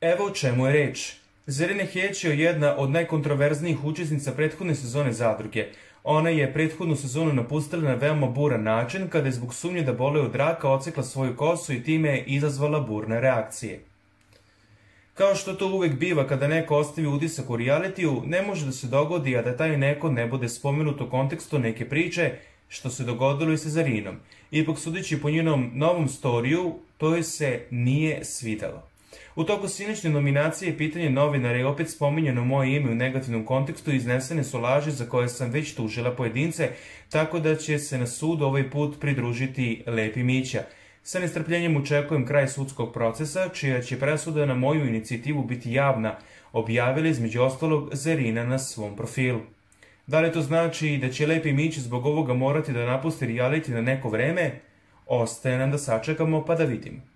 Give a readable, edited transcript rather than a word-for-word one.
Evo o čemu je reč. Zarina Heć je jedna od najkontroverznijih učesnica prethodne sezone Zadruge. Ona je prethodnu sezonu napustila na veoma buran način kada je zbog sumnje da boluje od raka odsekla svoju kosu i time je izazvala burne reakcije. Kao što to uvek biva kada neko ostavi utisak u realitiju, ne može da se dogodi, a da taj neko ne bude spomenut u kontekstu neke priče, što se dogodilo i sa Zarinom. Ipak, sudeći po njenom novom storiju, to joj se nije svidelo. U toku sinoćne nominacije pitanje novinara je opet spominjeno moje ime u negativnom kontekstu i iznesene su laži za koje sam već tužila pojedince, tako da će se na sudu ovaj put pridružiti Lepi Mića. Sa nestrpljenjem očekujem kraj sudskog procesa, čija će presuda na moju inicijativu biti javna, objavila između ostalog Zarina na svom profilu. Da li to znači da će Lepi Mić zbog ovoga morati da napusti reality na neko vreme? Ostaje nam da sačekamo pa da vidimo.